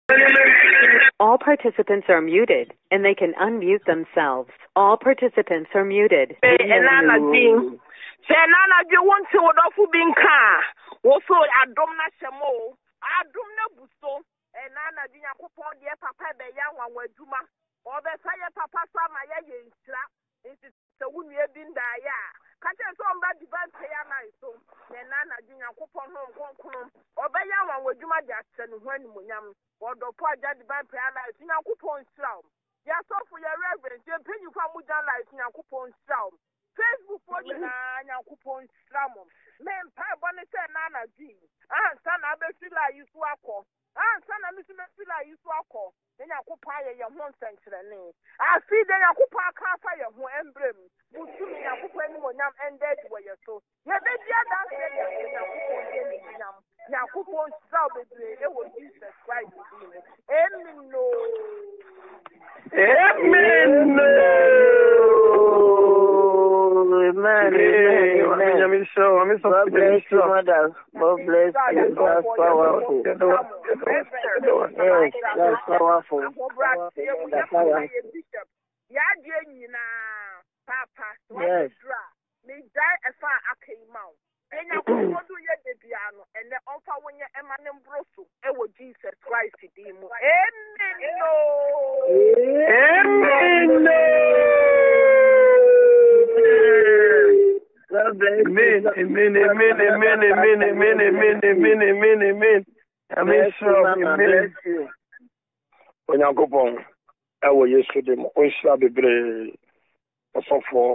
All participants are muted, and they can unmute themselves. All participants are muted. Kache so mba divine prayer na so ne na jinya kopon ho nkonkron obeya wan wadwuma de asenu ho animonyam wodo po aja divine prayer na jinya kopon sraw ya so for your reverend je penyu kwa mujan life jinya kopon sraw Facebook for na nya kopon sraw me mpa bone se na ji sana be fila yisu akọ sana mi fila yisu akọ nya kopon ye ho nsenkyerene afi de nya kopon aka fa ye ho embrem busumi nya kopon animonyam ended where you so ye be dia da se nya kopon animonyam nya kopon sraw be e wo Jesus Christ amen no amen no amen amen so I'm so blessed God bless you that's powerful yes that's powerful ya die nyina papa yes me dai efa akaimau enya kodo ye de biano ene onfa wonye emane mbroso ewo Jesus Christ di mu amen no amen no amen amen amen amen amen amen amen amen amen amen amen so amen onyankopon ewo Yesu de mo onhira bebre osofo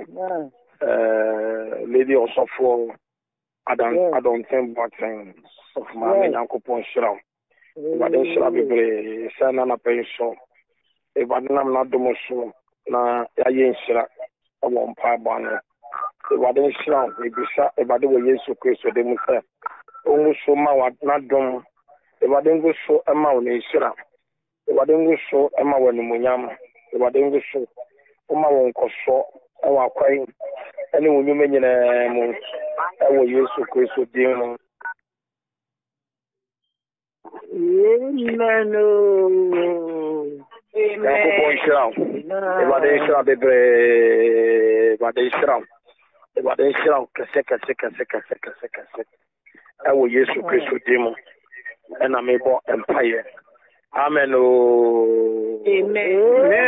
lady osofo Adam Temboten of my Yankopon Shroud. But then shall be brave, Sana Penso. If I didn't not do so, na Yayin Shra, a one par banner. If I didn't shroud, if I do a Yesu Christ, they must say, almost so my not done. If I didn't go so a mount in Shra, if I didn't go so a mount in Munyam, if I didn't go so, my own cost our crying. Anyone you mean, I will use to Christ deal. Amen. I will use to Christ demon, and I'm able empire. Amen. Amen.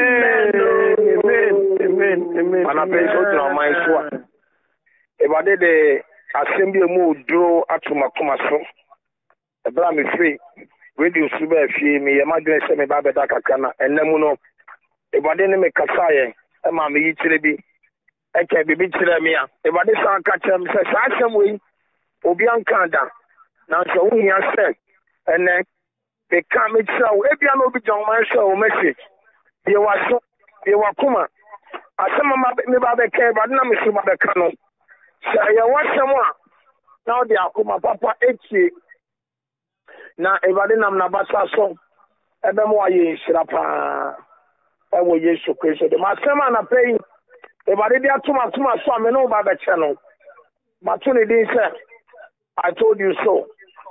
Amen. Amen. And I pay so to my swan. If I did the assembly move, draw at my comaso, a blammy free, radio super fee me, imagine semi Baba Dakakana, and Nemuno. If I didn't make a fire, a mammy each be, I can be big Mia. If I did not catch him, says I some way, Obian Kanda. Now, so we have said, and then they come it so, if you know, be John Marshall message. You are so, you are Kuma. I some of my Baba care, but now Mr. Babacano. So you want someone now they are come papa echi na evade nam na basa so ebe mo aye shirapa e wo Yesu Kristo de masema na pay evade dia tuma so ame no ba be che no matuni din say I told you so.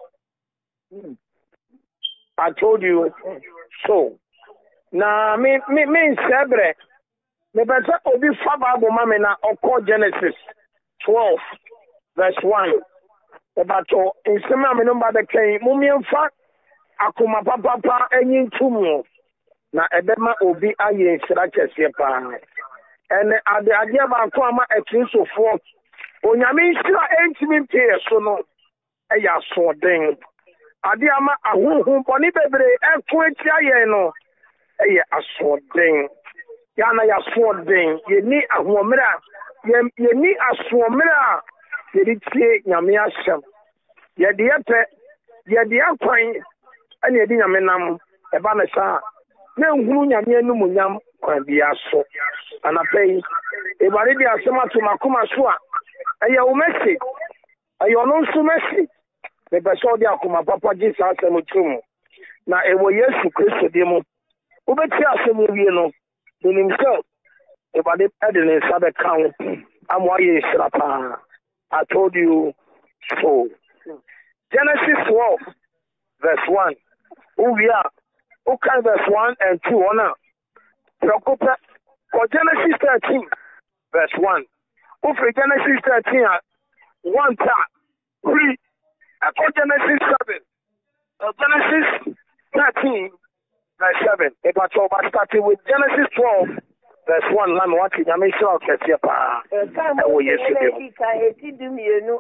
I told you so. Na me sebre me be say obi fa Bible ma me na okọ Genesis 12 verse 1. About in some number the claim mumian fa akuma papa enyin tumu na ebema obi aye sira kese pa and ade ba ko ama ekinsofo onyame sira entimi pie so no eya so den ade ama ahunhun boni bebre enko etia ye no eya aso den ya na ya so den ye ni ahomra ye ni asomra ye ditie nyame ahyam ye de yepe ye de akwan ene ye de nyame nam e ba na sha na nhuru nyame anum nyam kwan bia so anapei e bare de asema to makoma so a eye o message eye ono nso message be be so de akoma papa Jesus asem tum na e wo Yesu Kristo de mu obeti asem wie no de himself e bare de ne sabe kan amwaye shrapa. I told you so. Genesis 12 verse 1. Who we are okay, verse 1 and 2 on a preoccupy for Genesis 13 verse 1. For Genesis 13 1 tap 3 for Genesis 7 Genesis 13 verse 7. If I started with Genesis 12 verse 1, let me watch it. I may show you here pa. Oh yes, you do.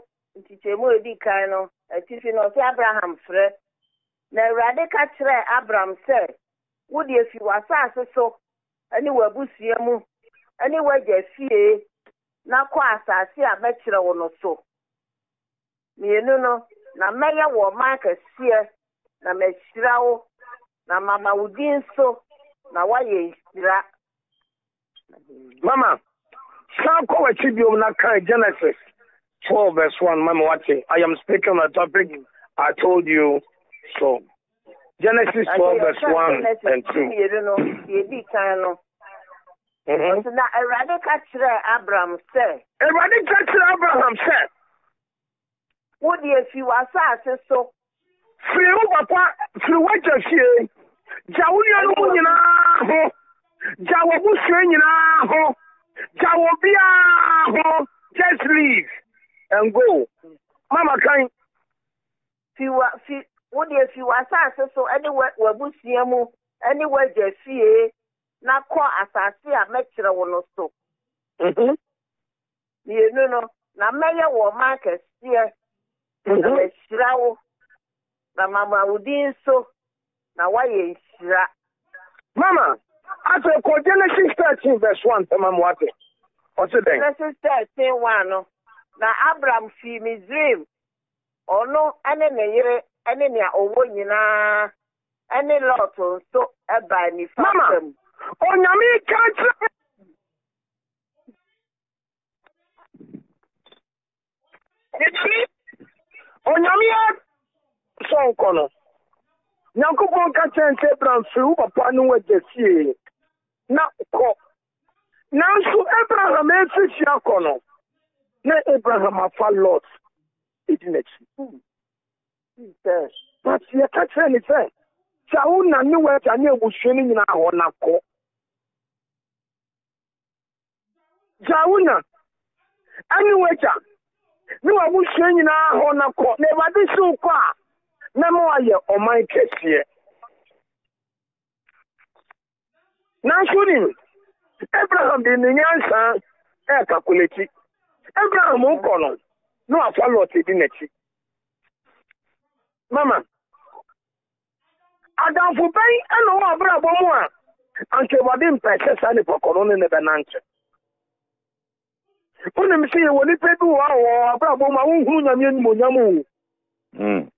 Abraham frɛ na Awurade ka kyerɛ Abraham sɛ wo de fi w'asase so ani w'abusua mu ani w'agya fie na kɔ asase a mɛkyerɛ wo no so mienu no na mɛyɛ wɔ ma kɛseɛ na mɛhyira wo na mama wo din so na wayɛ nhyira. Mama, san kɔ w'akyi biom na kan Genesis 12 verse 1. Mama, watching. I am speaking on a topic I told you so. Genesis 12 verse 1 and 2. Na Awurade ka kyerɛ Abraham sɛ wo de fi w'asase so firi wo papa firi w'agya fie gya wo nua no mu nyinaa ho gya wo busua nyinaa ho gya wo biara ho just leave and go. Mama kan wo de fi w'asase so ɛne w'abusua mu ɛne w'agya fie na kɔ asase a mɛkyerɛ wo no so. Mienu no na mɛyɛ wɔ ma kɛseɛ na mɛhyira wo na mama wo din so na wayɛ nhyira. Mama, after Genesis 13 verse 1, Mama, what? What's it then? Genesis 13 1 no. Na Abraham fi Misraim ono ane ne yere ane ne owo nyinaa ane Lot so eba ni fa. Mama, onyame kantra onyame so nkono Nyankopɔn ka kyerɛ Abraham fi papa no wagya fie na kɔ nanso Abraham efisi akɔ no na Abraham afa Lot idinakyi. But you catch anything. Sauna ni wagya ne abusua no nyinaa hɔ na kɔ. Sauna ani wagya ne abusua nyinaa hɔ na kɔ. Na Awurade so kɔ a na mo ayɛ ɔman kɛseɛ. Nanso ni Abraham de ne nyansa calculate. Abraham nkɔ no no afa Lot di n'akyi. Mama, adamfo bɛn ɛna wɔ abrabɔ mu a anke Awurade mpɛsɛ saa nipa kɔno ne bɛnante. Wonim sɛ yɛwɔ nipa bi wɔ abrabɔ mu a wonhunu Nyame animonyam o.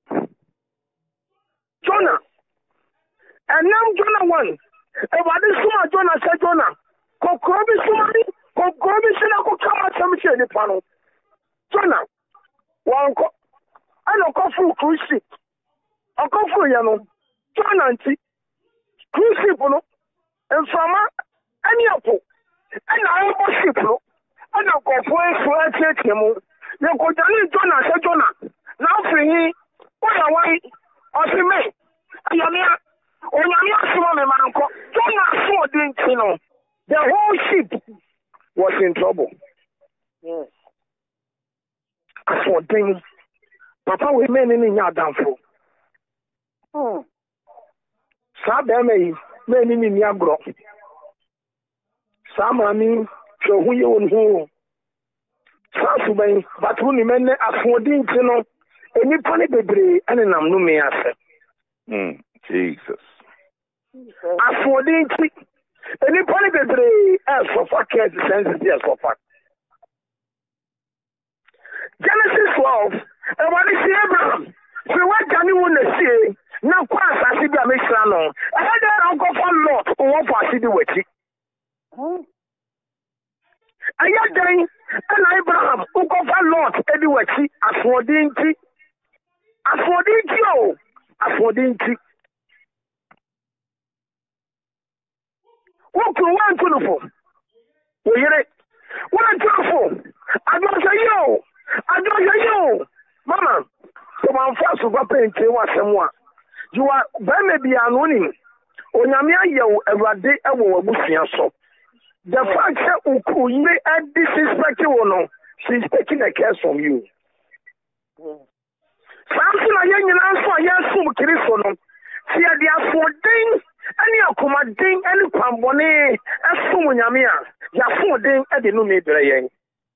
Jonah, ɛnam Jonah 1, Awurade soma Jonah sɛ Jonah kɔkɔrɔ bi soma ni kɔkɔrɔ bi sɛ na kɔka asɛm kyerɛ nipa no. Jonah wɔnkɔ ɛna ɔkɔforo cruise ship ɔkɔforo yɛ no Jonah nti cruise ship no mframa ɛne ɛpo ɛna ɛbɔ ship no ɛna nkɔfoɔ efu ɛtiatia mu yɛnkɔgyane Jonah sɛ Jonah na afiri yi wɔyɛ wɔn ɔsi me ayamia onyame asoma me mankɔ Jonah so ɔde nti no the whole ship was in trouble. Yes. For things, Papa, we men in Yadamfo. Sabeme, men in Yagro. Samani, so who you and who. Sasubay, but who men affording to know any funny baby and an amnume. Jesus. Affording any funny baby as for fuck as the sense as for fuck. Genesis 12, and what is Abraham? So what can you want to say? Now, class, I see the Mexicano. I had that uncle for Lot, or what I see the witchy. I had then, and Abraham, who go for Lot, Eddie Wetty, affording tea. What can one to the phone? We hear it. One to the phone. I don't say yo. Mama, so my first of all, you are very maybe anonym. onyame ayew awurade ewo wabusia so. The fact that you may disrespect you no, she's taking a curse from you. Samson ayen answer yasum Kristo no. See dia for ding any akoma ding any pambone asum nyame a ya for ding e de no me bere yen.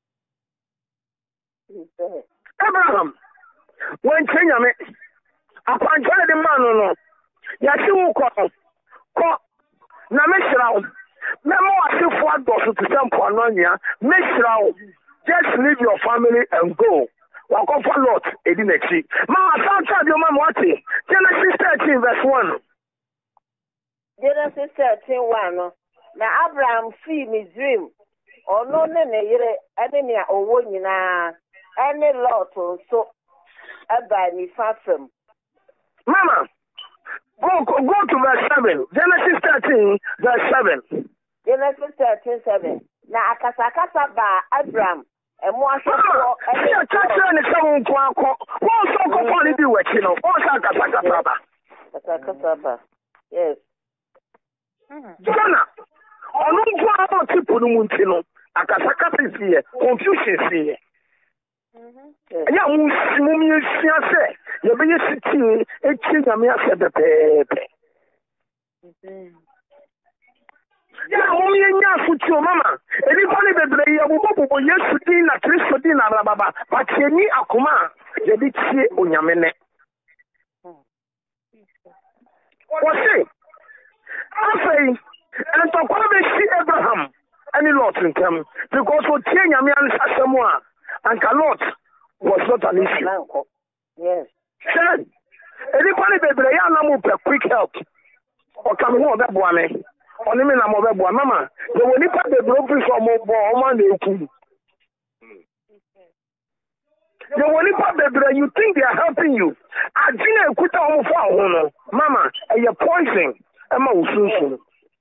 Abraham when nyame apanja de man no ya ti wo ko na me shirawo Memo asifo adosu to sample anonya meshrawo just leave your family and go. Wako for lot edinechi. Ma sound child your mama what? Genesis 13 verse 1. Genesis 13:1 na Abraham see his dream. Ono ne ne yere ene ne owo nyina ene lot so aba ni fasem. Mama go to verse 7. Genesis 13 verse 7. Genesis 13:7. Na akasakasa ba Abraham emu asofo ene chacha ne sawo nko akọ. Won so ko for ni bi wechi no. Won sa akasakasa ba. Akasakasa ba. Yes. Jona. Onu nko akọ tipo no munti no. Akasakasa siye, confusion siye. Ya mu mi sia se, ye be yesiti echi nyame ase bepepe. Ya mummy nya futu mama eni bani bebre ya bubo Yesu din na Kristo din na rababa patieni akoma ye bi tie onyame ne wose afei entokwa be si Abraham any Lot ntem because o tie nyame an sasemu a anka Lot was not an issue. Yes. Said eni bani bebre ya na mo quick help o kam ho be boame oni me na mo be boa mama the woni pa the brofis o mo bo o ma na eku the woni pa the you think they are helping you agina ekuta o mo fa ho no mama e poison e ma usunsun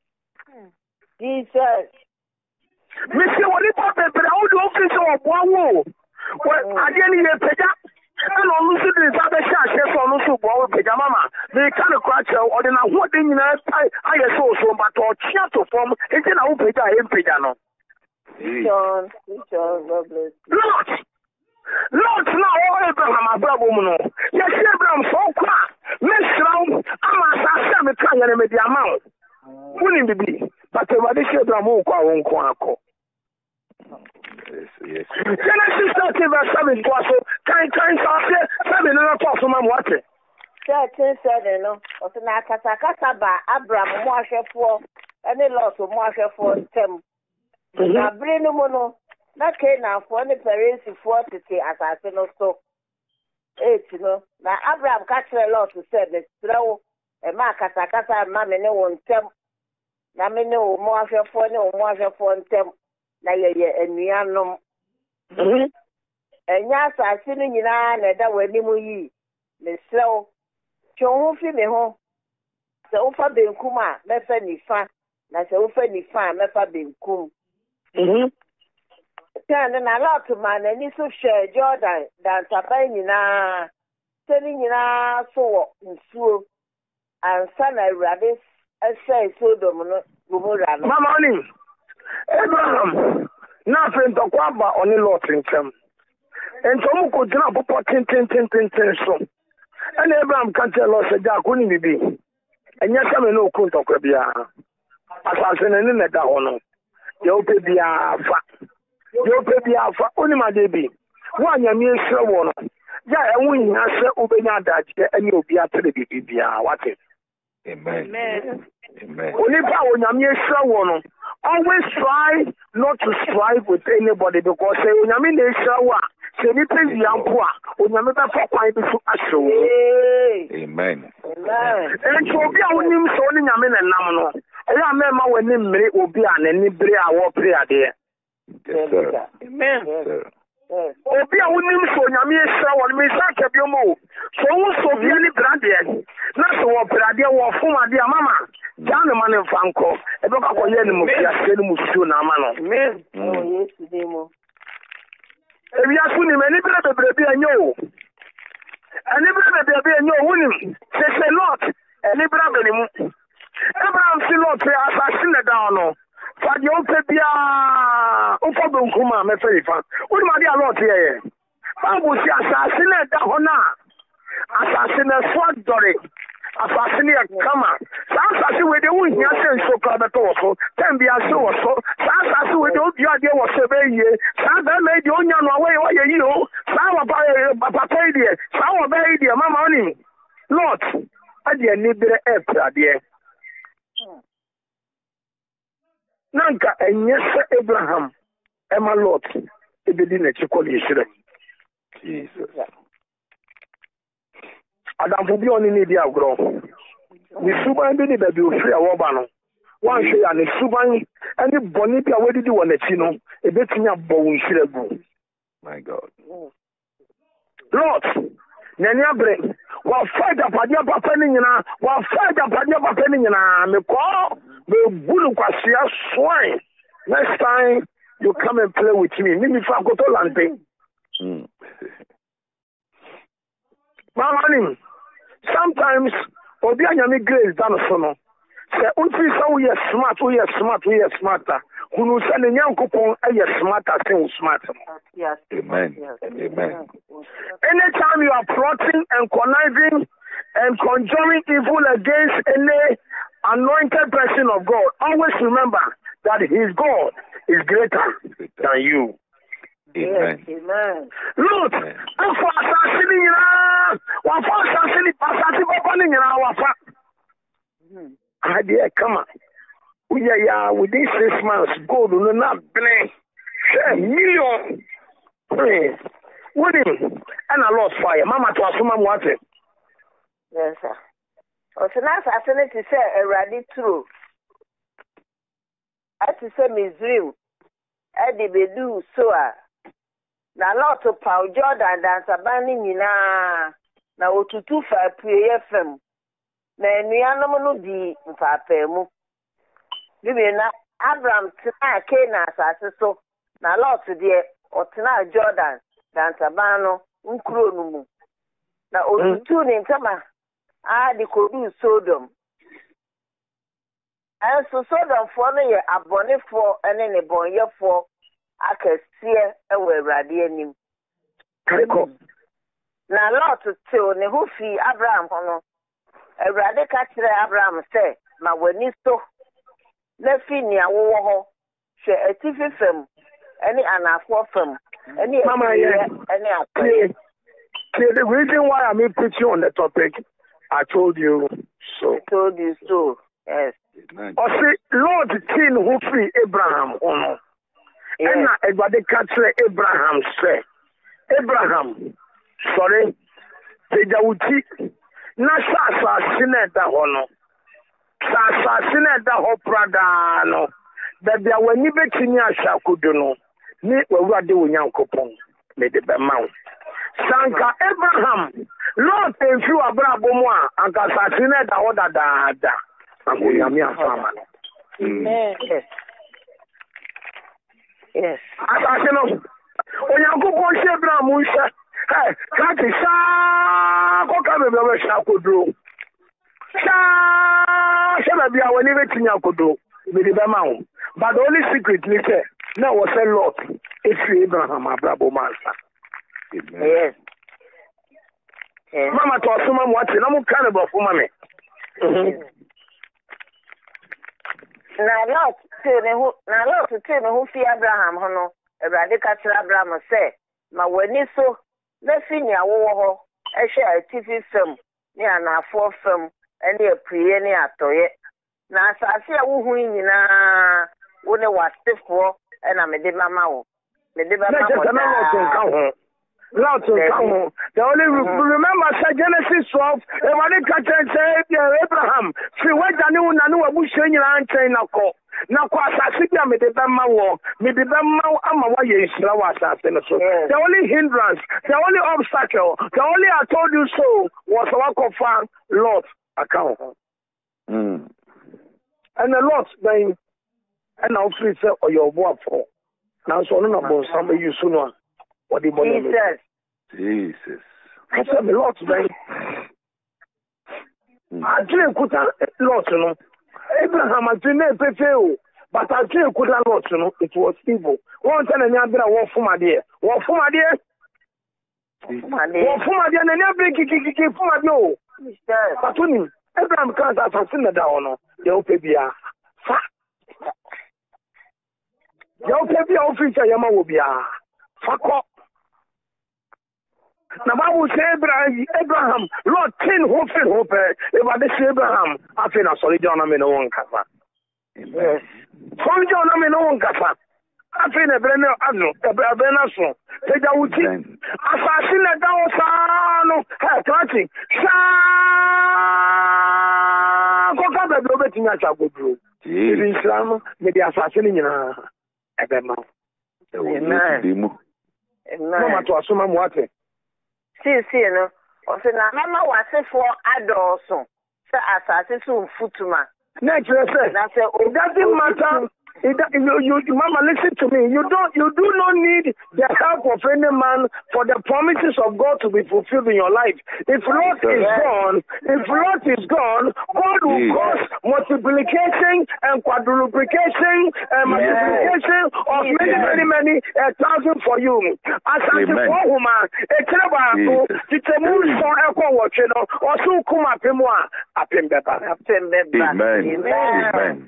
Jesus me se woni pa the o do office o bo awo ade ni ye peja and on Lucy the Sabbath, on Lucy Bow, Pajama, they can't crash or then what they I so, but or chat to form, it's an open Pajano. John, God bless you. Lord, now Abraham, my brother woman. Yes, Abraham, so quiet. Miss Round, I'm a seven trying to make the amount. Wouldn't be, but the Radisha Bramo, Quaco. Yes. Genesis 13 verse 7 so can say 7 no talk so man what 13:7 no o se na akasakasa ba Abraham mo ahwefo ene Lot mo ahwefo ntem na bere no mo no na Canaan fo ne Perisifo tete asase no so 8 no na Abraham ka kire Lot se ne trawo e ma akasakasa ma me ne won ntem na me ne o mo ahwefo ne o mo ahwefo ntem na ye enuanom enya asase no nyina na da wanimu yi me sew twohu fi me ho se ufa benkum a mefa nifa na se ufa nifa mefa benkum tan na Lot man ani so hwe Jordan dan taban nyina se ni nyina so wo nsuo ansa na Awurade ese Sodom no Gomora no mama oni Abraham na friend kwaba oni Lot ntem entomu ko dina popo tin so and Abraham can tell us that kuni bibi enya kame no ku ntokwa bia asase ne ne da hono ye ope bia fa oni ma de bi wa nyame ehre wo no ya enwu nya se obenya adaje eni obi atere bibi bia wate amen oni pa wo nyame ehre wo no always try not to strive with anybody because onyame na ehre wo se ni pe yampo a onyame be fa kwan bi so ahwe wo amen en so bi a wonim so ni nyame na nam no eya mema wani mmere obi a na ni bere a wo pre ade amen obi a wonim so nyame ehre wo me sa ka bi mo so wo so bi ni brande na so wo brade wo fom ade mama jana man fanko e be ka ko ye ni mo fia se ni mo suo na ama no amen Yesu demo ebi asu ni meni bebre bi anyo ani bebre bi anyo wonim se Lot ani bebre ni mu Abraham si Lot asase na down no. Fa de o pe bia o fo benkuma me fe ifa. O ma de Lot ye. Bible si asase na da ho na. Asase na so dore. Asase na kama. Sa asase we de wo hia se so ka beto so. Tem bia so so. Sa asase we de obi ade wo se be ye. Sa ba me de onya no we ye yi o. Sa wa papa de. Sa wa be de mama oni. Lot ade ni bere ade. Nanka enye se Abraham ema Lot ebedi na chikoli yesire. Jesus. Adam bi oni ni di agro. Ni suban bi ni baby ofri awoba no. Wan hwe ya ni suban ani boni bi awedi di wona chi no ebetinya bo wonhire gu. My God. Lot nani abre wa fight apadia papa ni nyina wa fight apadia papa ni nyina me ko me bulu kwasia swine. Next time you come and play with me. Mimi fa koto lante. Mama, sometimes obi anyame grace dan so no. Se unti so we smarter. Kunu se ne nyankopon aye smarter than smart. Yes. Amen. Yes. Amen. Anytime you are plotting and conniving and conjuring evil against any anointed person of God, always remember that his God is greater than you. Amen. Amen. Look, afọ asase ni nyinaa, wafọ asase ni pasase papa ni nyinaa wafa. Ade kama. Uya ya within 6 months gold no na bene. Million. Winning and I lost fire. Mama to asuma mu ate. Yes, sir. Osina asase ni ti say Eradi true. Ati say Mizrim. Edi bedu so a na lot of Paul Jordan dan sabani nyina na otutu fa pue fam na enuanom no di mfaapa mu bibi na Abraham tena Canaan asase so na lot de otena Jordan dan sabano nkuro no mu na otutu ni ntama a di kodu Sodom and so Sodom for no ye abonefo ene ne bonyefo akasie ewe Awurade anim. Na Lot till ne ho fi Abraham hono. Awurade ka kire Abraham say ma wani so na fi ni awowo ho hwe atifi fam ene anafo fam ene Mama yeah. ene akwe. The reason why I'm preaching on the topic, I told you so. I told you so. Yes. I say Lord tin who free Abraham hono. And na Awurade ka kire Abraham say Abraham, sorry, Tejawuti, na sa sineda hono. Sa sineda ho prada no. Baby awani betini ashakudu no. Ni Awurade Onyankopon me de be ma. Sanka Abraham, Lord enfi abrabo mu a anka sa sineda ho dadaada. Anko yami afama no. Amen. Yes. Yes. Asase no. Onyankopon hye Abraham hye. Hey, kati sa ko ka be be sha kodro. Sa sheba bia woni betini akodro. Me de be ma wo. But the only secret is say now was a lot if Abraham abrabo mansa. Yes. Yes. Mama to asuma mu ate na mu kan be fo mame. Na Lot te ne ho fi Abraham ho no Awurade ka kire Abraham say ma wani so na fi ni awowo ho ehwe atifi fam ni anafo fam ene apuye ni atoye na asase a wo hu nyina wo ne wasefo na me de mama wo me de mama wo Lot of come. The only remember Genesis 12. Everybody catch and say Abraham. Free what Daniel Nanu Abushing and chain na ko. Na ko asasibia me de bema wo. Me de bema ama wa ye isra wa asase no so. The only hindrance, the only obstacle, the only I told you so was our confirm Lot account. And the Lot then and now free say or your boy for. Now so no bon some you soon. What the Jesus. I said a lot, man. I drink with a lot, you know. Abraham has been a pefe, but I think could not know it was evil. One time and Yabra walk for my dear. Walk for my dear. Walk for my dear, and never kick for my no. But when Abraham can't assassin the down, you'll pay be a fat. You'll pay the officer, Yama will be a fuck up. Now, I will say Abraham, Lord, 10 hope, if I say Abraham, I feel a solid John, I'm in one cafa. Yes. Solid John, I'm in one cafa. I feel a Brenner, I know, a Benaso. Say, I would see. Assassin a down, son, clutching. Go cover the betting I shall go through. Islam, maybe assassinating a Bema. No matter what, some water. See, no. Or say, Mama was it for adults, so assassin soon footman. Naturally, it doesn't matter. Mama, listen to me. You do not need the help of any man for the promises of God to be fulfilled in your life. If Lot is gone, God will cause multiplication and quadruplication and multiplication of many thousand for you. As I say, for woman, a terrible it's a move for echo watching or so come up in one. Amen.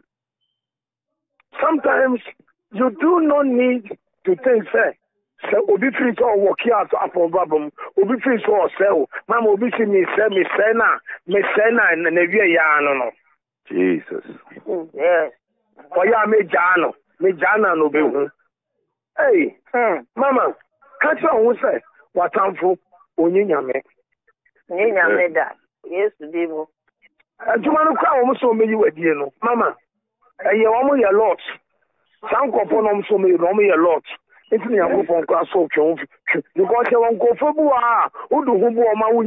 Sometimes you do not need to think, say, Obi free to walk here for Babum, Obi free to sell, Mamma Obi see me, Sena, and Nevia Yano. Jesus. Yes. For ya me Jana no be. Hey, Mama, catch on who say, what I'm for, Onyame. Nyame da. Yes, Demo. Do you want to cry almost so many you again, Mama? You want a lot. Some component so many, a lot. It's me, I'm going to cross off you because you won't go for Bua. Who do who are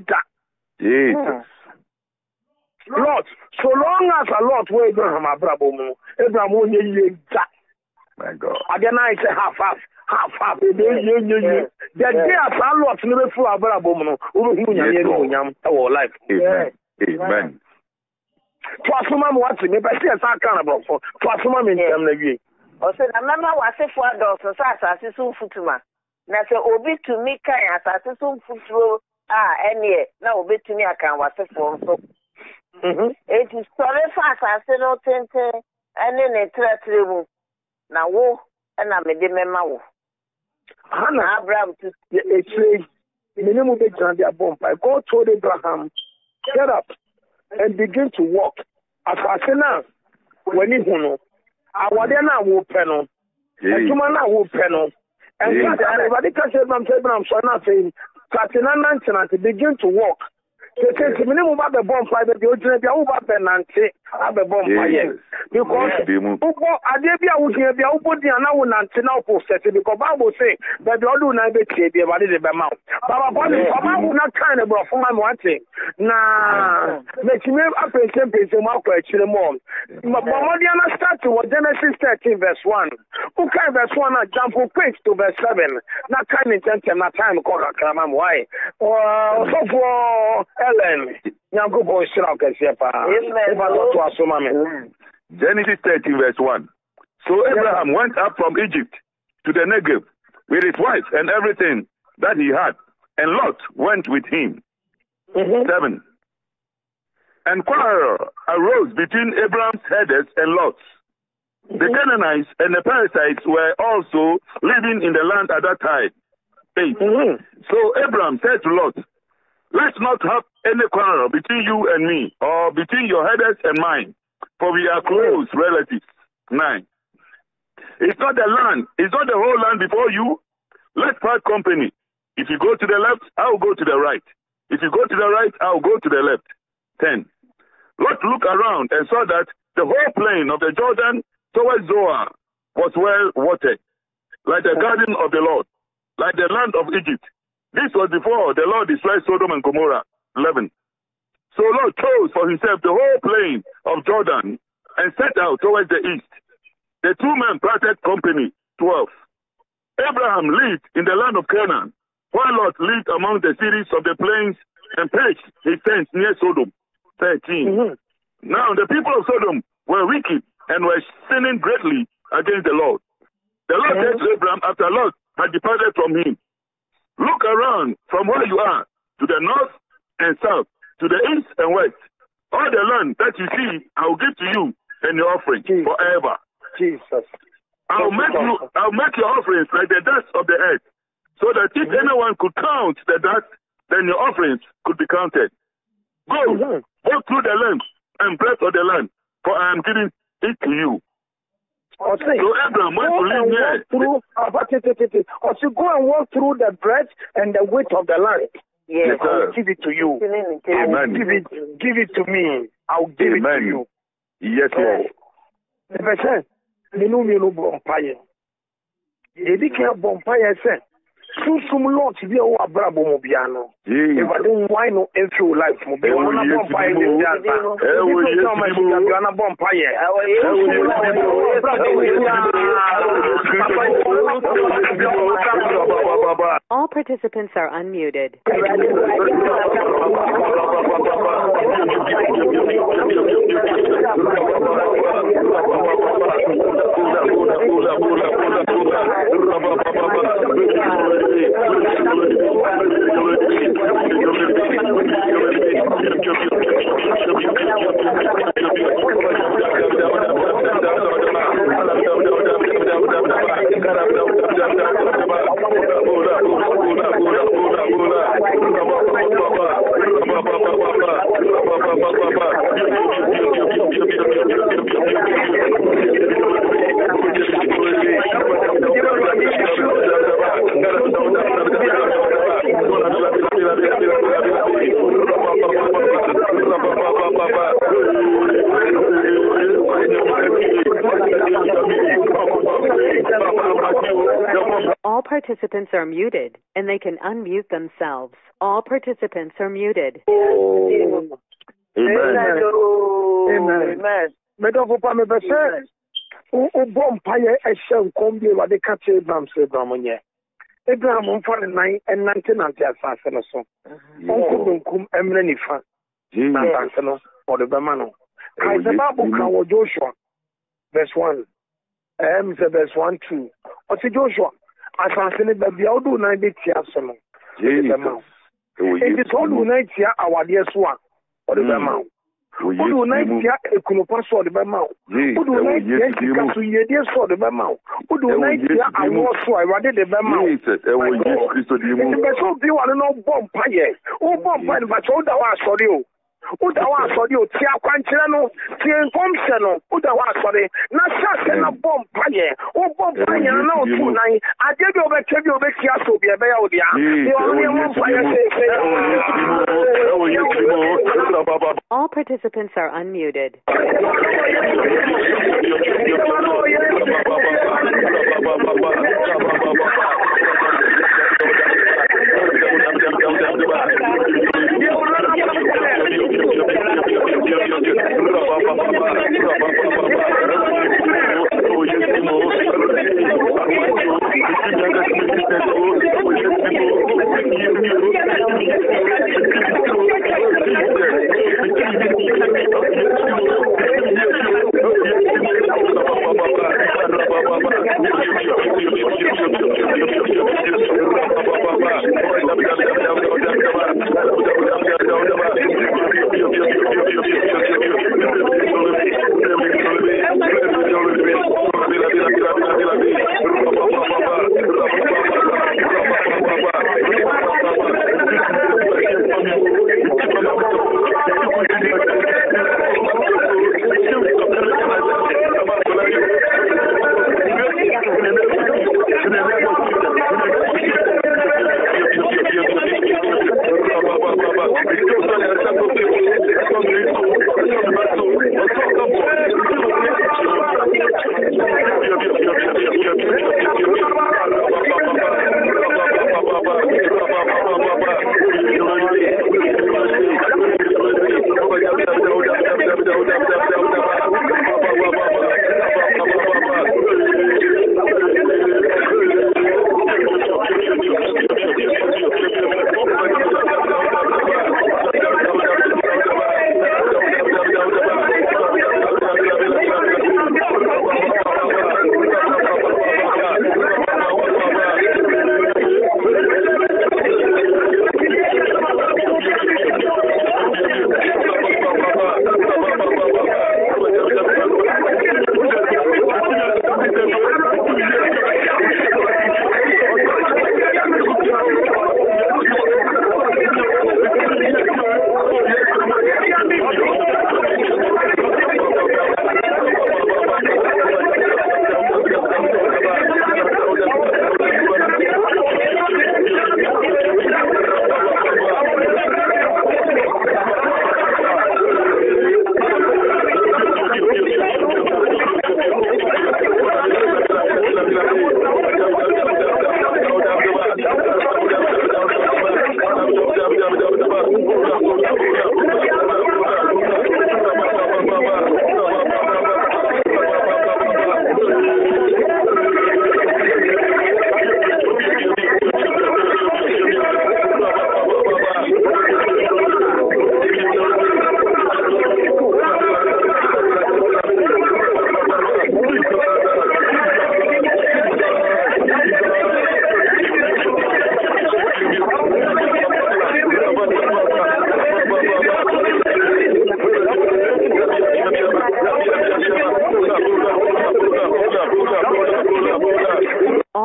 Jesus. Lot. So long as a lot will Abraham Abraham won't ye that. My God. Again, I say half. The day as a lot never full Abraham our life. Amen. Twasuma mwati me besi esa kana brofo twasuma me ntem na wie o se na mama wase fo adults so asase so futuma na se obi tumi kan asase so futuro ene na obi tumi akan wase fo so it is sorry for asase no tente ene ne tretre mu na wo na me de mema wo Hannah Abraham to say minimum be grand their bomb. God told Abraham, get up and begin to walk. As I say now, when you know, our then I will penal, and human I will penal, and everybody can say, I'm saying, Katina to begin to walk. They say, minimum about the bomb fire, the original, the over penalty, have a bomb fire. Because Adebia would hear the Obodi and I will not now post it because Bible say that the other night they say the body the mouth. Baba will not kind of from my wanting. Nah, make me up and simply to mark actually more. But Modiana start to Genesis 13, verse 1. Who can verse 1 and jump quick to verse 7? Not kind of intention, not time call a clamam. Why? So for Ellen, young boy, Shroud, Genesis 13, verse 1. So Abraham went up from Egypt to the Negev with his wife and everything that he had, and Lot went with him. 7. And quarrel arose between Abraham's herders and Lot's. The Canaanites and the Perizzites were also living in the land at that time. 8. So Abraham said to Lot, let's not have any quarrel between you and me, or between your herders and mine, for we are close relatives. 9. It's not the land, it's not the whole land before you. Let's part company. If you go to the left, I'll go to the right. If you go to the right, I'll go to the left. 10. Lot looked around and saw that the whole plain of the Jordan towards Zoar was well watered, like the garden of the Lord, like the land of Egypt. This was before the Lord destroyed Sodom and Gomorrah. 11. So Lot chose for himself the whole plain of Jordan and set out towards the east. The two men parted company. 12. Abraham lived in the land of Canaan, while Lot lived among the cities of the plains and pitched his tents near Sodom. 13. Now the people of Sodom were wicked and were sinning greatly against the Lord. The Lord said to Abraham after Lot had departed from him, look around from where you are to the north and south, to the east and west. All the land that you see, I will give to you and your offering forever. Jesus. I'll make your offerings like the dust of the earth, so that if anyone could count the dust, then your offerings could be counted. Go through the land and bless of the land, for I am giving it to you. So Abraham went to live near. Go and walk through the breadth and the width of the land. Yes, I'll give it to you. Amen. Give it to me. I'll give it to you. Yes, Lord. The person, you bonfire. Ebi ke bonfire say, susum Lord be o abrabo mo bia no. If I don't why no every life mo be on bonfire dey dance. All participants are unmuted. All participants are muted, and they can unmute themselves. All participants are muted. Amen. Amen. Papa, me bese o bonfire e hye nkombi wa de ka che Abraham se Abraham nye. Abraham mfa ne nan enante nante asase no so. Onko donkum emre nifa. Na asase no o de bema no. Kai the Bible ka wo Joshua verse 1. Verse 1 2. O se Joshua asase ne ba bia odu nan be tia so no. Jesus. It is all night here our dear swan or the bema. Udu night here ekuno paso or the bema. Udu night here kasu ye dear so the bema. Udu night here I was so I rather the bema. Jesus, e wo Yesu Kristo di mu. The so be one no bomb paye. O bomb paye but o da wa sorry o. Uda wa sorry o ti akwankyere no ti nkomse no uda wa sorry na sase na bomb paye o bomb paye na o tu nan ade bi obetwe bi obeti aso bi ebe ya odia ni o ni mo paye se All participants are unmuted.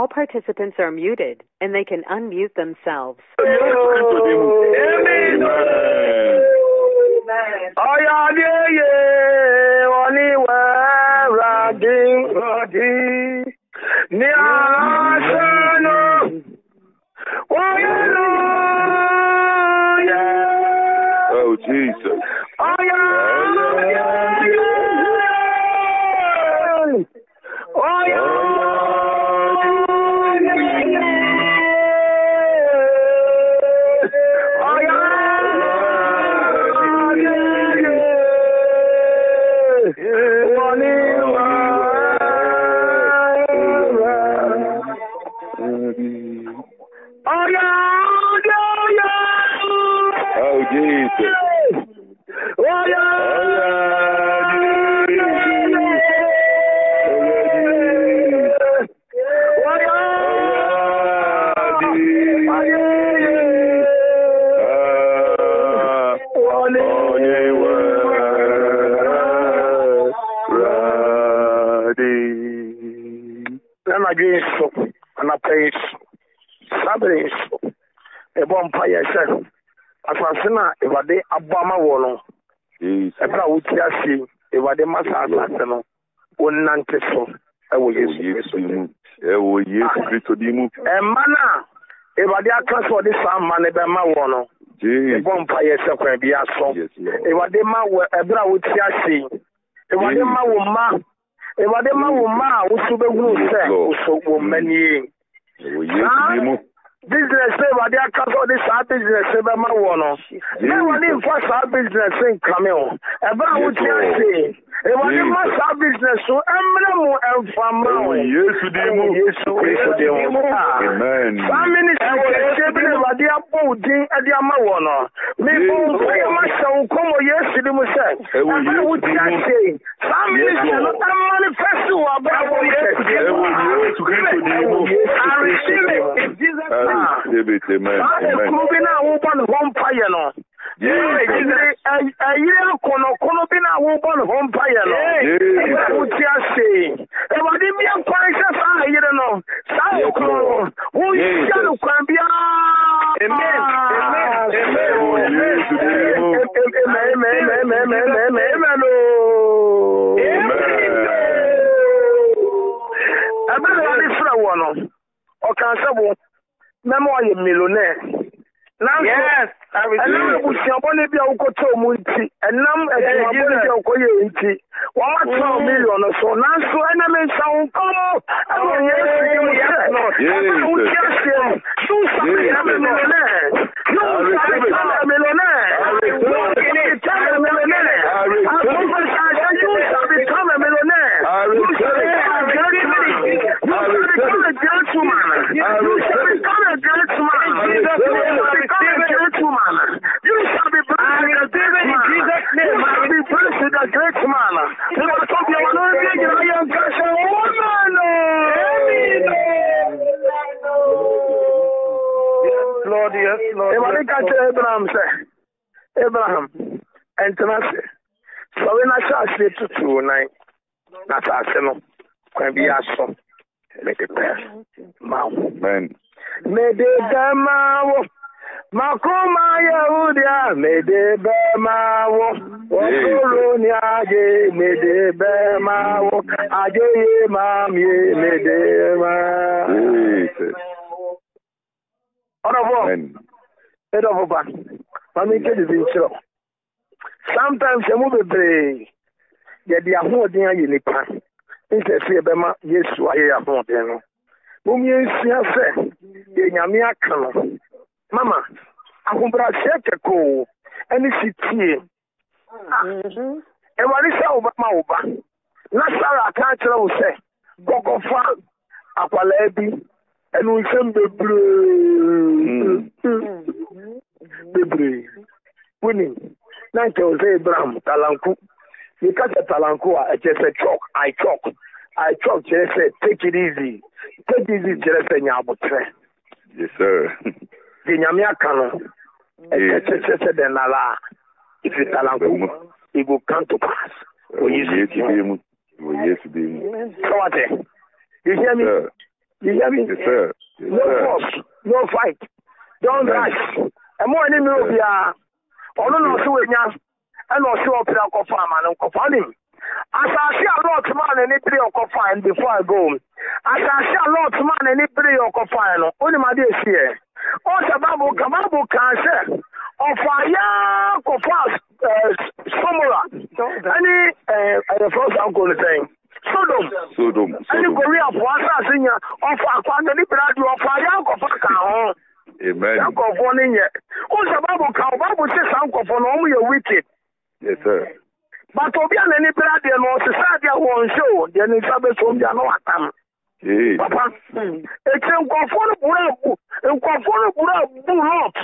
All participants are muted, and they can unmute themselves. Oh, Jesus. Asasina evade abama wono ebra wutiasi evade masasa no wonnante so ewo Yesu Kristo dimu emana evade akaso de sama ne be ma wono ebompa yese kwa bia so evade ma ebra wutiasi evade ma wo ma evade ma wo ma wusu be gunu se wusu wo mani Yesu dimu business say what they can do this business say be ma wono na woni for sa business in come on e ba wo ti say e woni ma sa business so emre mu enfama o Yesu dimu amen family say be what they apo din e dia ma wono me bo ma sa ko mo Yesu dimu say e ba wo ti say family say no manifest wa ba wo Yesu Kristo dimu I receive it Jesus amen. Kubina wubon vampire no. Ayire kono bina wubon vampire no. Uti ase. E wadi bi akwanse sa ayire no. Sa kono. Wo yalo kwan bia. Amen. Memo ye millionaire. Yes, I will. And we shall only be a coto multi, and none as you are going to 1 million or so. Now, so enemy sound come. Abraham, and Tanasi. So when I shall say to 2 that's Arsenal, can be asked. Make it pass. Man. Medebamawo. Makoma Yahudia, Medebamawo. Wakolonia, Medebamawo. Aje Mami, Medebamawo. Sometimes you move a brain. Get the Ahodia Unipan. Interfere Bema, yes, why you are not there. Mummy, say, Yamia Kano. Mama, I will bring a cool and it's here. And what is our Mauba? Nasara can't tell say, Coco Fan, Aqualebi, and we send the blue. Winning. Nanko Abraham, Talanku. You catch a Talanku, I just said chalk, I chalk, just said, take it easy. Take it easy, just say, yes, sir. The Yamia Kano, and then Allah, if it's Talanku, it will come to pass. Yes, to be. So what? You hear me? You hear me? Yes, sir. Yes, No sir. force, no fight. Don't rush. And more than you are. Or no, so we are. And also, I'll farm and I'll as I see a lot man and it or fine before I go. As I see a lot man and it or fine, only my dear here. Also, Babu can say, of fire, of fast, Somora. Any, the first uncle is saying, Sodom. Any Korea for us, senior, of our family, of fire, of fire. Amen. Uncle for yet. Also, Babu says, Uncle for no, you're wicked. Yes, sir. But Obi and any brother no society won't show. Then it's a bit from the no atam. Papa, it's a conformable lot.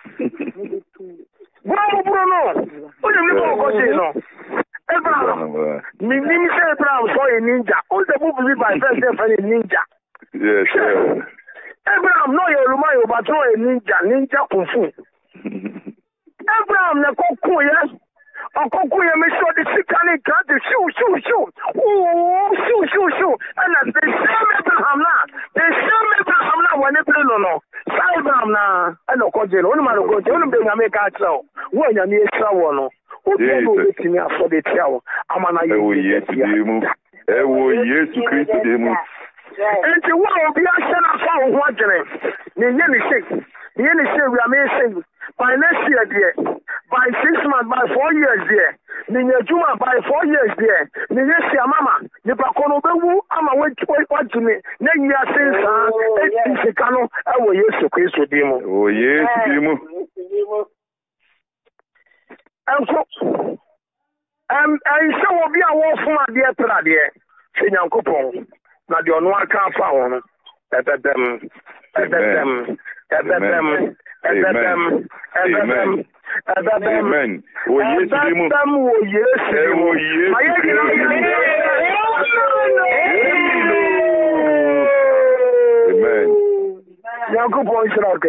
Bruno, what do you know? Abraham, me say Abraham saw a ninja. All the movie by first a ninja. Yes, sir. Abraham, no, you're Romayo, but no a ninja kung fu. Abraham, the cocoon, yes. Okokuya me show the sikani got the shoe. Oh, shoe. And the same Abraham now when they play no. Abraham na and Okoje, no matter what, only bring a make out so. When you need travel, who do me for the travel? I'm an yes, Christ, and to what be a son of our watching. The Yenny we are amazing. By next year, dear. By 6 months, by 4 years, dear. Ninya Juma by 4 years, dear. Ninya Mama, Nipakono Bewu, I'm a wait to me. Then you are saying, it's a cano, I will use to Chris with Demo. Oh, yes, Demo. And so will be a war for my dear Pradia. Senior Coupon. Now, you're no account for one. Amen. Oh, yes, Amen. Yanko points out,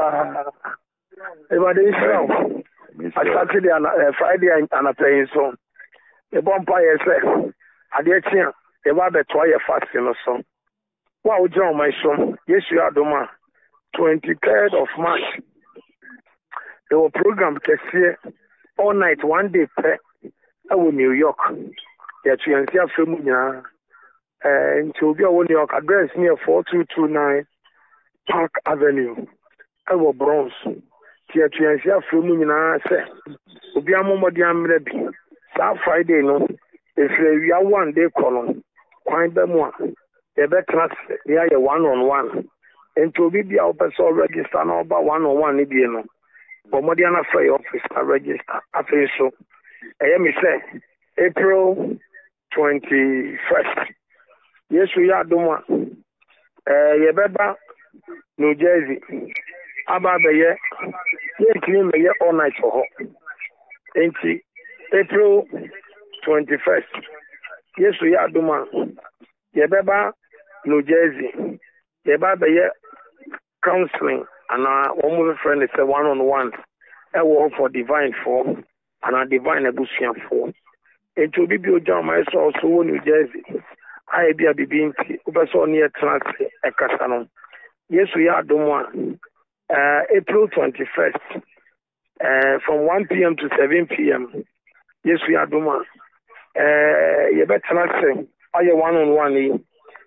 I started on Friday and a playing song. The vampire said, I did hear about the 2 fasting or so. Wow, John, my son, yes, you are the man. 23rd of March. There were program here all night, 1 day per in New York. Yeah, you can see a film and to be a New York address near 4229 Park Avenue. I was Bronx. Yeah, you can see a film say, to be a moment, I'm Friday, no. If you are 1 day column, find them one. The better yeah, one-on-one. And to be the officer register now about 1-on-1 no. But more than a free office register. I think so. I me say April 21st. Yes, we are doing Yebeba, New Jersey. About the year, yes, all night for her. April 21st. Yes, we are doing Yebeba, New Jersey. About the year counseling and our woman friend is a 1-on-1. I work for divine form and a divine ebusian form. It will be built down my soul, so New Jersey. I be a bibinti, Uberso near Trans a Casano. Yes, we are doing one. April 21st, from 1 p.m. to 7 p.m. Yes, we are doing one. You better say, are you 1-on-1?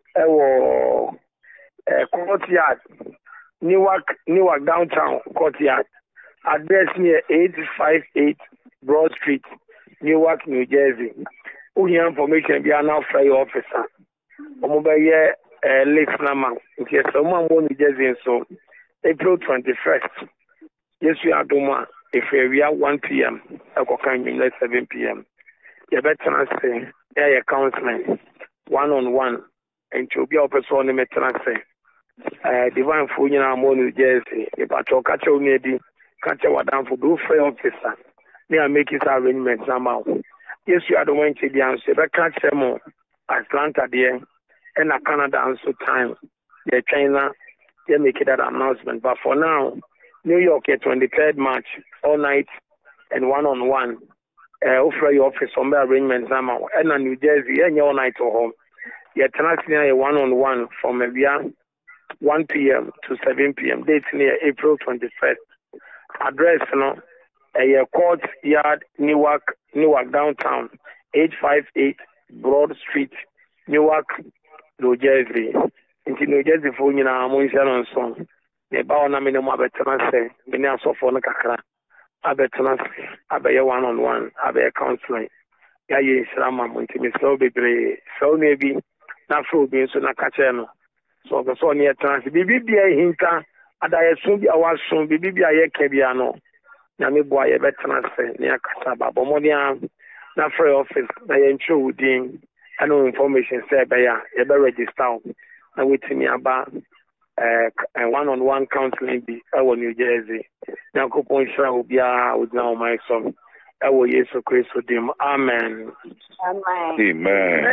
Courtyard, Newark downtown Courtyard. Address near 858 Broad Street, Newark, New Jersey. Who hear information be an free officer. Omobeye Lakes Nama. Okay, so New Jersey so April 21st. Yes, we are doing if we are 1 p.m. I go 7 p.m. You better say, yeah, counseling 1-on-1 and to be a person in transfer. Divine food in our New Jersey. If I talk catch you maybe catch what down for do free officer. They are making arrangements now. Yes, you are the one to the answer. But catch them Atlanta there and Canada also time. The China they make that announcement. But for now, New York 23rd March, all night and 1-on-1. Offer your office on the arrangements now. And New Jersey, and all night to home. You're transferring a 1-on-1 from a 1 p.m. to 7 p.m. Date near April 21st. Address no Court Yard, Newark downtown, 858 Broad Street, Newark, New Jersey. Into New Jersey for you now, Moishan song. The Bawana Minima Betanase, Beniaso for Nakakra, Abetanase, Abe 1-on-1, Abe counseling. Yaye Srama Montimi, so be so maybe not through being so Nakacheno. So the Sonia Trans, Bibia Hinka, and I assume I was soon, Bibia Kebiano. Nami boy betanase near Kasaba Bomodia na free office na yencho within no information say be ya register na waiting me about one-on-one counseling be our New Jersey na kupon shira obia with now my son our Yesu Christ dim amen amen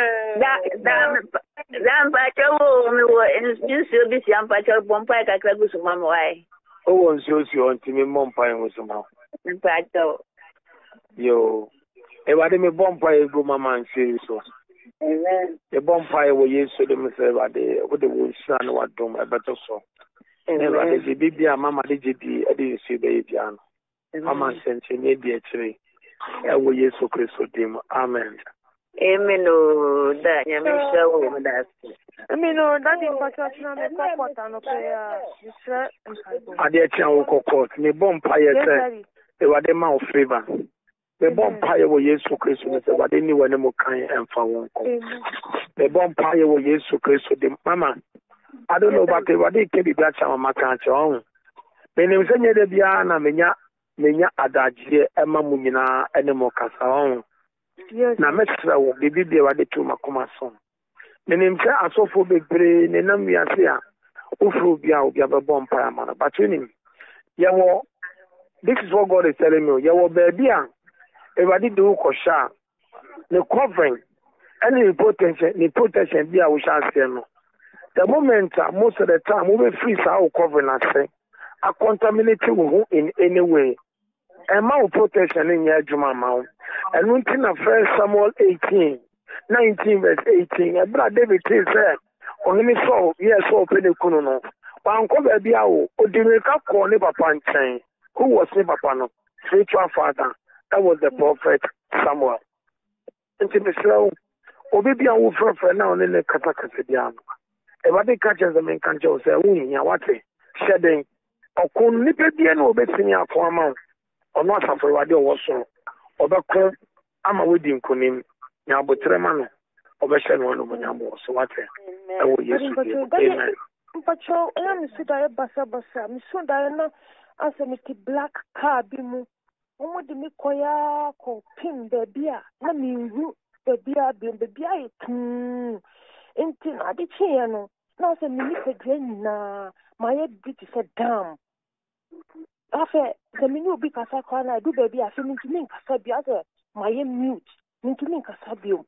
dan ba chawo mi wo insu bi si ampa chawo bompa ka kragu mama wai oh nso onti me mompa en wosoma mpato yo e wade me bompa e go mama nse so amen e bompa e wo Yesu de me se wade wo de wo nsa na wadom e beto so e wade de bibia mama de gidi e de nse be bia no mama sense ne bi e kire e wo Yesu Kristo dim amen amen o da nyame shawo mo da Amino, that is what you know, the court and prayer. I did tell court, me bomb pie, they were the mouth favor. The bomb pie were yes for Christmas, but they knew any more kind and for one. The bomb pie were yes for Christmas, the mama. I don't know, but they were they can be that some of my country own. When they say the Biana, Menya Adaji, Emma Munina, animal Casa. Now, Mestra will be there at the two Macoma song. Menim say asofo bebre ne nam wiase a ofro bia obi abebom pa amana but wenim yewo this is what God is telling me yewo baby a everybody do kosha the covering any protection bia we shall say no the moment most of the time we free our covering as a contaminate who in any way and my protection in your juma mount and when in 1 Samuel 19 verse 18. Ebra David said, "Only so yes, so pene kuno no. Wanko baby awo odimeka ko ne papa nchen. Who was ne papa no? Spiritual father. That was the prophet Samuel. Nti mesrawo obi bia wo frefre na one ne kata kata bia no. Ebade ka che zemen kan che o se wunya wate. Shedden okun ni pe bia no obetimi afo ama. Ono asafo wade o so. Obekon ama wedi nkonim. Ya botrema no obeshe no no nyamo so wate e wo Yesu amen mpacho ena misuda e basa misuda na asemiti black car bi mu omudi mi koya ko pin bebia na minhu bebia e enti na de chie no na se mi se dwen na my bi ti se dam afa se mi no bi kasa kwa na du bebia se mi ntimi kasa bia se my mute. This is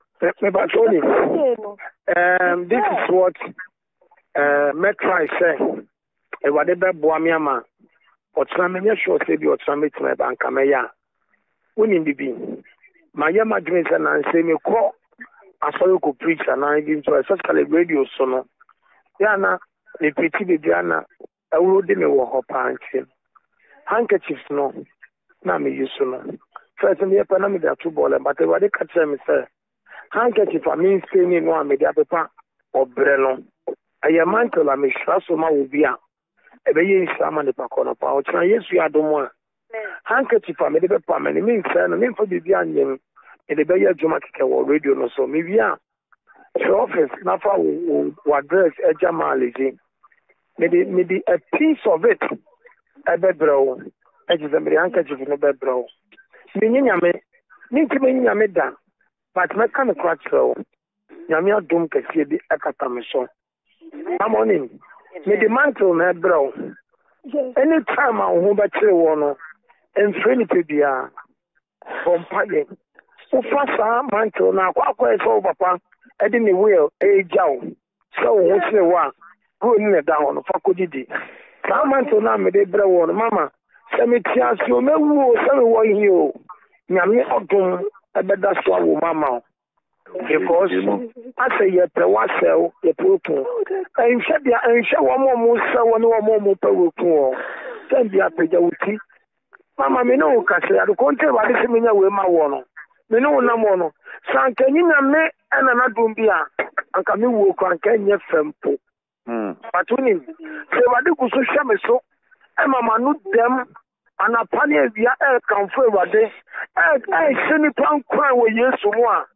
what Metro say. Whatever Boamiama or Tramania short say or Tramit my bank Kamaya. Winning the bean. My Yama drinks and say me call. I saw you could preach and I give to a social radio sono. Yana, the pretty Diana, I would me walk up and handkerchiefs no. Nami you soon. First, me economic that 2 ball, but what they catch me say, handkerchief I mean staying in one media paper or brelon. I am mantle, I may trust my will be a baby salmon the pacona pouch. Yes, we are the one. Handkerchief I made the paper, and it means I mean for the young in the Bayer Jumatica or radio no so maybe yeah. Show office, Nafa will address a Jamalizi. Maybe a piece of it, a bed bro, as is a handkerchief in a bed bro. Minyame da but me kan kwatro nyame adom kese bi akatame so amoni me the mantle na bro any time I hu ba kire wo no infinity bia bompaye so fasa mantle na akwa so papa e di ni wheel e jaw so wo kire wa go ni na down no fakodidi na mantle na me de bro wo no mama Semitia so me wo so wo hi o nyame odom ebeda so wo mama because I say you pay what sell the people. And show one more sell one more per week. Send the apple. Mama, me no kasi. I don't care what this mean. We ma wono. Me no na mono. San kenyi na me ana na dumbia. Anka me wo kwa kenye fempo. Patuni. Se wadi kusu shame so. Mama no dem. Ana pani via kanfo wade. Seni pan kwa we Yesu mo a.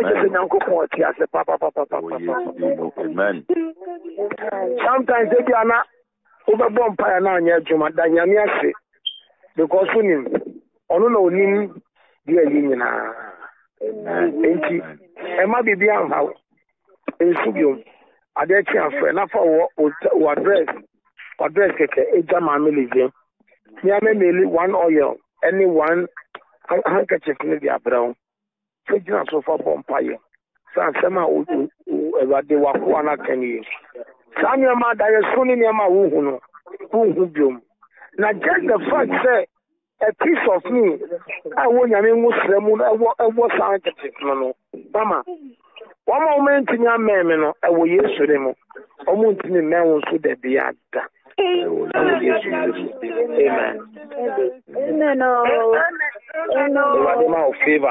Amen. Sometimes they be ana over bonfire na anya juma da nyame ase because unim ono na onim dia nyina enti e ma bibia anha ensubiom ade chi afre na fa wo address keke eja ma melivie nyame meli one oil any one handkerchief ni dia brown Fijina so far bompaye. San sema ewade wako ana kani. Sanya ma da yesuni ni ma wu no. Wu biom. Na just the fact say a piece of me I won nyame ngusre mu ewo san kete no. Mama. One moment ni ameme no ewo Yesu de mo. Omo ntini menwo so de bia da. Amen. Amen. Of favor.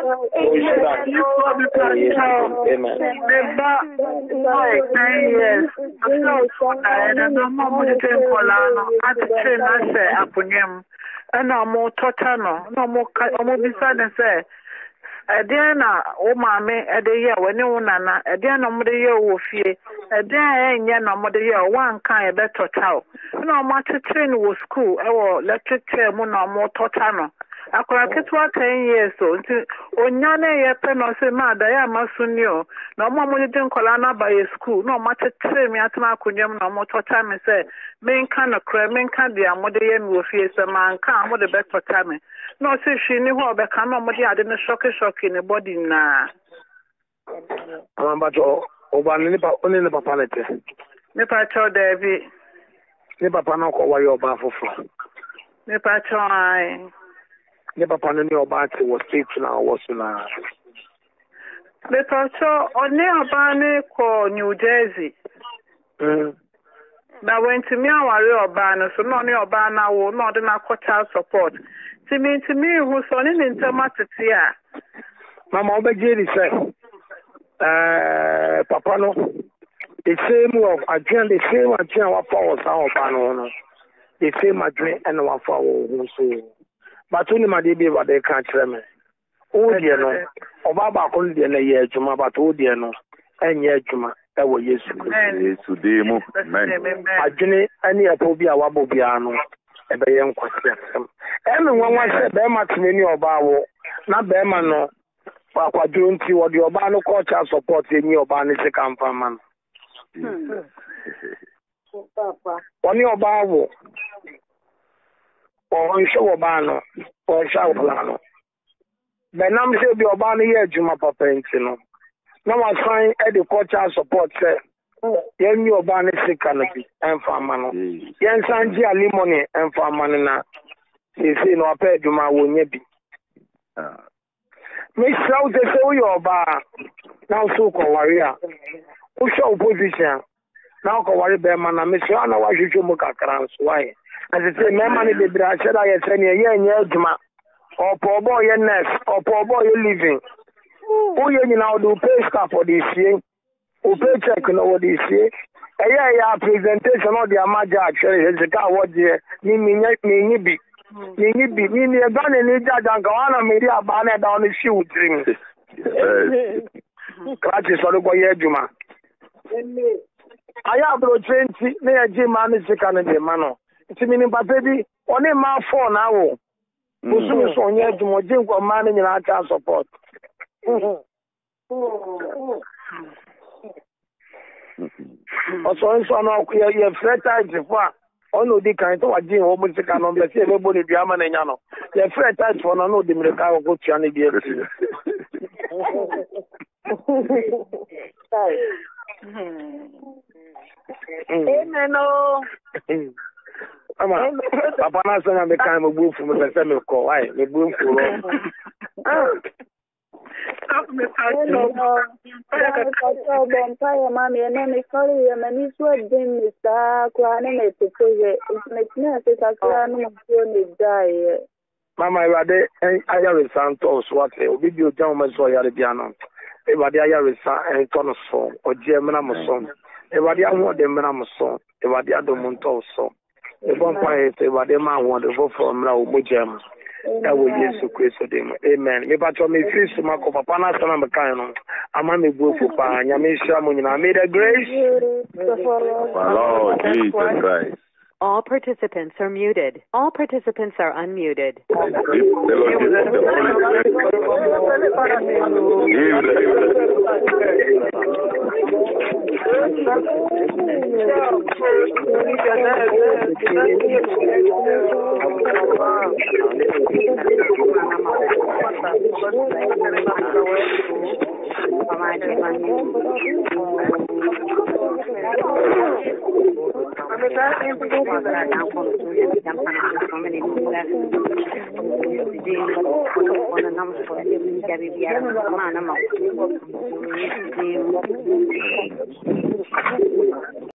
Ediana o mame edeye wani unana ediana mudeye wo fie ediana enye na mudeye wan kan e beto taw na mo tetre wo school e wo lecture mu na mo tota no akora ketwa 10 years so nti onyane ye pe no se ma da ya masuni o na mo mo de nkola na ba ye school na mo tetre mi atama akonyam na mo tota me se menka no kra menka dia mudeye mi wo fie se man kan mo de beto ta me no se shi ni ho be kan no mo de ade no shock in the body na ambato obani ni pa oni ni papa lete ni pa cho David ni papa na ko wayo oba fofo ni pa cho ai ni papa ni oba ti wo state na wo so na ni pa cho oni oba ni ko New Jersey na went me aware oba no so no ni oba na wo no de na child support timi hu so ni ntamatete a Mama obejeri say papa no the same of adrian the same adrian wa for sa oba no the same adrian and wa for wo so but oni ma de be wa de kan kire me o die no oba ba ko de na ye adwuma but o die no enye adwuma e wo Yesu Yesu de mu amen adwene ani apo bi a wa bo bia no e be ye nkwase asem e me nwanwa se be ma tini oba wo na be ma no kwa junti wo di oba no culture support enyi oba ni se kan fa man Papa. Oni oba wo o nso oba no o sha oba no be nam se bi oba no ye adwuma papa enti no na wa sign e the culture support say yenyi oba ni se kan bi enfa man no yen sanji alimony enfa man na se no apa adwuma wo nya bi Miss South say you oba now so ko warrior who show position now ko worry be man na Miss na wa hwehwe mu kakran so why as it say me man dey bra sheda ye say ne ye nya adwuma opo boy ye nurse opo boy ye living who ye nyina do pay staff for this year o pay check no what this year ya presentation of the amaja actually is the what there ni bi ni eba ni jaja nka wana meri aba na da on shi udrim klati so go ye adwuma aya bro 20 na ya ji ma ni sika na de ma no ti mi ni papa bi oni ma phone na wo osu so onye adwuma je nko ma ni nyina ata support also nso na ye free time for ono di kan to waji ho mu sika no be se ebo ni bia ma na nya no ye free time for no di mirika go tua ni bi esi Amen. Ama papa na so na me kan mo bufu me se me ko ai me bufu ro Mama, Rade, I have a son, what will be your gentleman, so Yariano. Everybody, I have a son, and Tono song, or German song. Everybody, I want them when I'm a song. Everybody, I don't want also. The vampire, everybody, man, want to vote for now, Mujam. That will Jesus Christ, amen. Me but me feel so much of a panasana mechano. I'm on the go for Pan, Yamisha, I made a grace. Lord Jesus Christ. All participants are muted. All participants are unmuted.